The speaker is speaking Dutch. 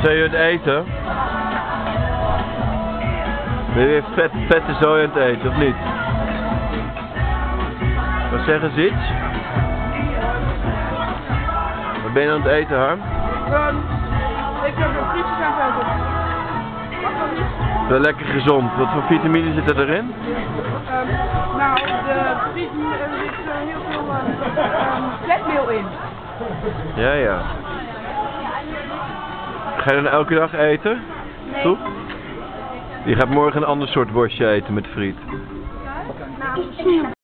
Zijn je aan het eten? Ben je weer vette zooi aan het eten, of niet? Wat zeggen ze iets? Wat ben je aan het eten, Harm? Ik heb een frietjes aan het eten. Wel lekker gezond. Wat voor vitamine zit erin? Nou, de friet er zit heel veel vetmeel in. Ja, ja. Ga je dan elke dag eten? Nee. Toch? Je gaat morgen een ander soort worstje eten met friet. Nou,